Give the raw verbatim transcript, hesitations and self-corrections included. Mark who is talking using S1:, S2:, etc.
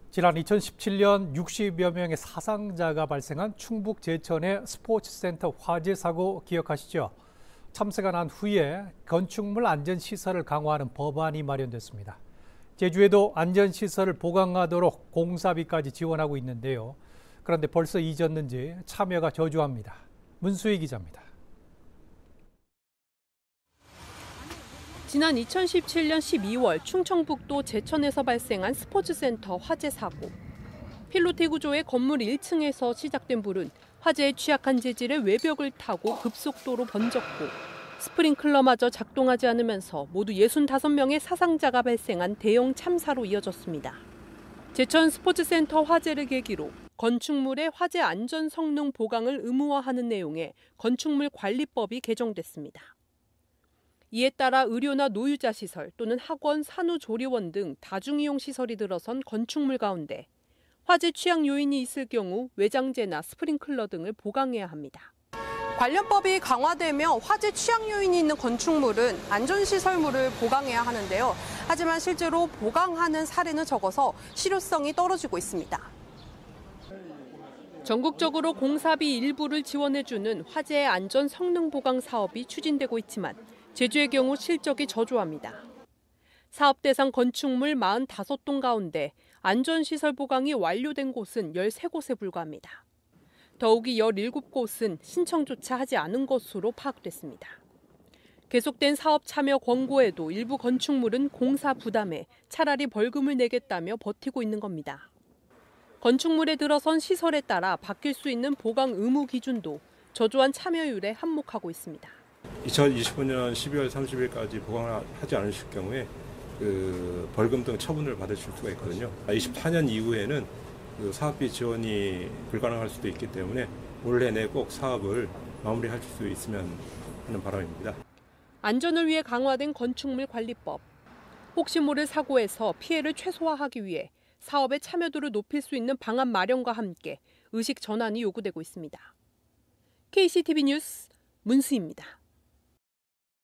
S1: 지난 이천십칠 년 육십여 명의 사상자가 발생한 충북 제천의 스포츠센터 화재 사고 기억하시죠? 참사가 난 후에 건축물 안전시설을 강화하는 법안이 마련됐습니다. 제주에도 안전시설을 보강하도록 공사비까지 지원하고 있는데요. 그런데 벌써 잊었는지 참여가 저조합니다. 문수희 기자입니다.
S2: 지난 이천십칠 년 십이월 충청북도 제천에서 발생한 스포츠센터 화재 사고. 필로티 구조의 건물 일 층에서 시작된 불은 화재에 취약한 재질의 외벽을 타고 급속도로 번졌고 스프링클러마저 작동하지 않으면서 모두 육십오 명의 사상자가 발생한 대형 참사로 이어졌습니다. 제천 스포츠센터 화재를 계기로 건축물의 화재 안전 성능 보강을 의무화하는 내용의 건축물 관리법이 개정됐습니다. 이에 따라 의료나 노유자 시설 또는 학원, 산후조리원 등 다중이용 시설이 들어선 건축물 가운데 화재 취약 요인이 있을 경우 외장재나 스프링클러 등을 보강해야 합니다. 관련법이 강화되며 화재 취약 요인이 있는 건축물은 안전시설물을 보강해야 하는데요. 하지만 실제로 보강하는 사례는 적어서 실효성이 떨어지고 있습니다. 전국적으로 공사비 일부를 지원해주는 화재 안전 성능 보강 사업이 추진되고 있지만 제주의 경우 실적이 저조합니다. 사업 대상 건축물 사십오 동 가운데 안전시설 보강이 완료된 곳은 열세 곳에 불과합니다. 더욱이 열일곱 곳은 신청조차 하지 않은 것으로 파악됐습니다. 계속된 사업 참여 권고에도 일부 건축물은 공사 부담에 차라리 벌금을 내겠다며 버티고 있는 겁니다. 건축물에 들어선 시설에 따라 바뀔 수 있는 보강 의무 기준도 저조한 참여율에 한몫하고 있습니다.
S3: 이천이십오 년 십이월 삼십일까지 보강을 하지 않으실 경우에 그 벌금 등 처분을 받으실 수가 있거든요. 이십사 년 이후에는 그 사업비 지원이 불가능할 수도 있기 때문에 올해 내 꼭 사업을 마무리할 수 있으면 하는 바람입니다.
S2: 안전을 위해 강화된 건축물 관리법. 혹시 모를 사고에서 피해를 최소화하기 위해 사업의 참여도를 높일 수 있는 방안 마련과 함께 의식 전환이 요구되고 있습니다. 케이씨티비 뉴스 문수희입니다.